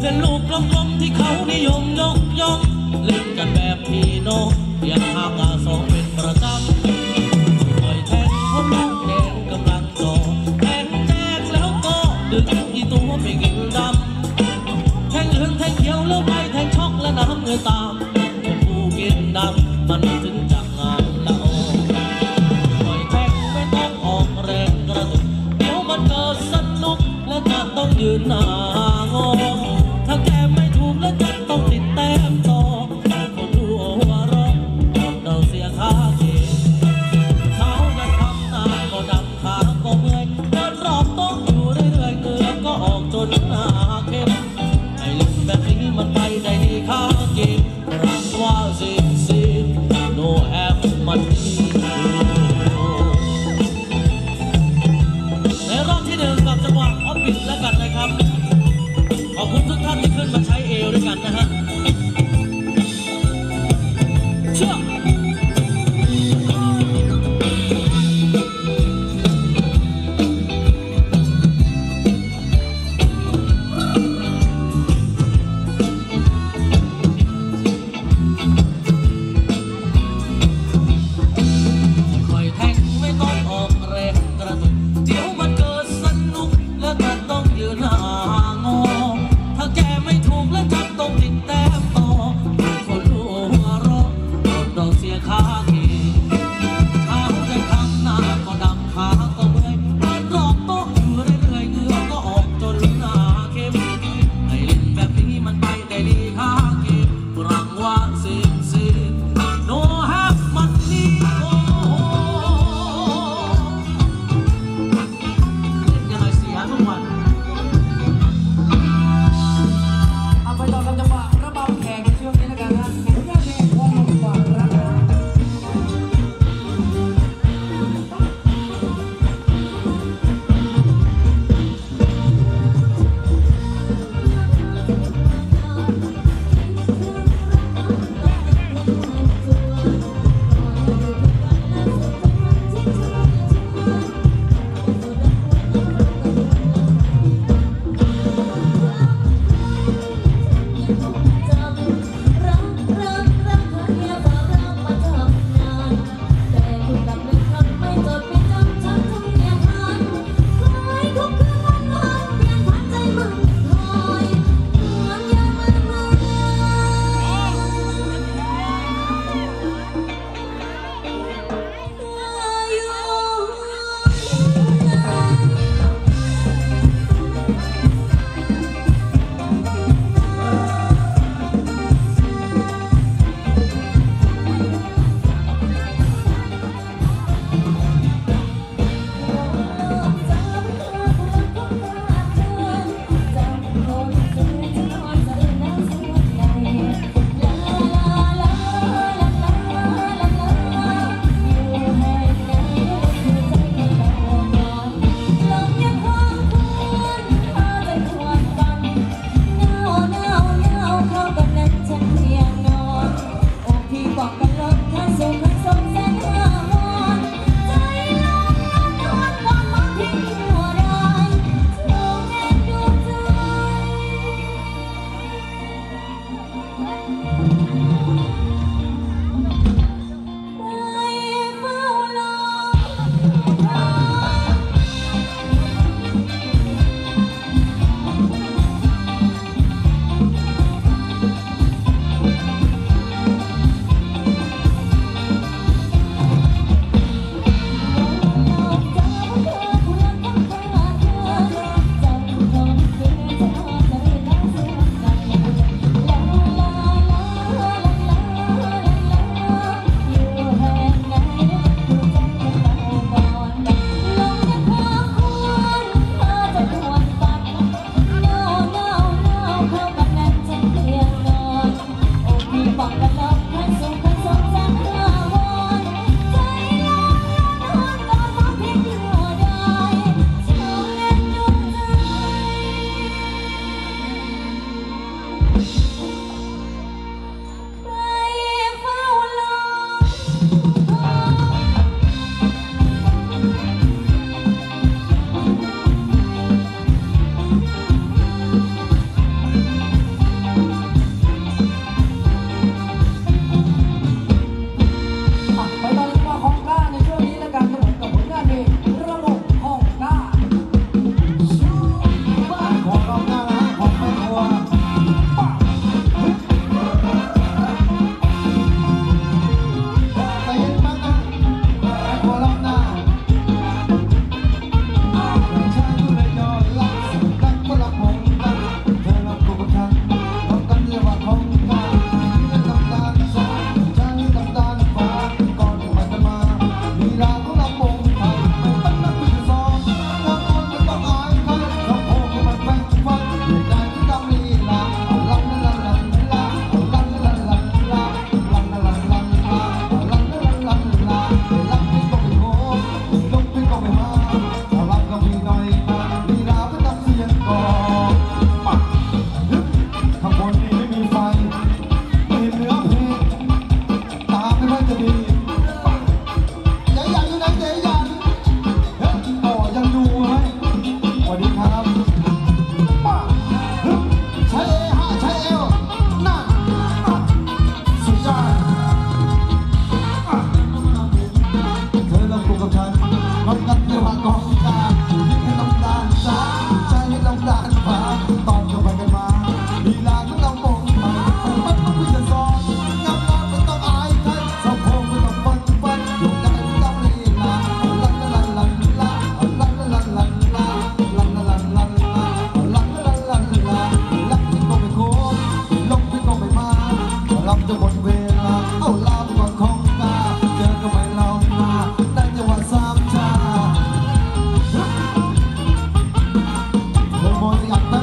เป็นลูกกลมๆที่เขานิยมยกย่องเล่นกันแบบพี่น้องเพียงข้างสองเป็นประจำต่อยแทงคนลูกแดงกำลังจ่อแทงแจกแล้วก็ดึงอีตัวไปกินดำแทงเหลืองแทงเขียวแล้วไปแทงช็อกและน้ำเงยตามผู้กินดำมันถึงจะงามละอต่อยแทงไม่ต้องออกแรงกระตุกเดี๋ยวมันเกิดสนุกและจะต้องยืนหน้างอถ้าแกไม่ถูกแล้วจะต้องติดแต้มต่อคนดูหัวเราะเราเสียค่าเกมเท้าจะทำหน้าก็ดำขาก็เมื่อยเดินรอบโต๊ะอยู่เรื่อยๆเหงื่อก็ออกจนหน้าเข้มไอ้ลุงแบบนี้มันไปได้ดีค่าเกมรักว่าสิno have money ในรอบที่หนึ่งกับจังหวะออฟบิทแล้วกันนะครับขอบคุณทุกท่านที่ขึ้นมาใช้เอวด้วยกันนะฮะเชื่อ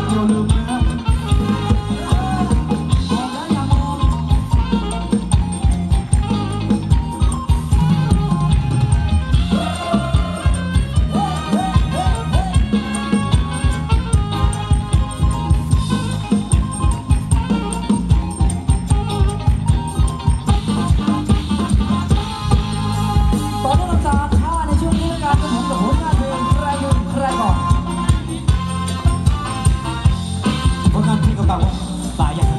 เดียวลืมเลยนะผลงานเพลงเก่าๆป่ายัง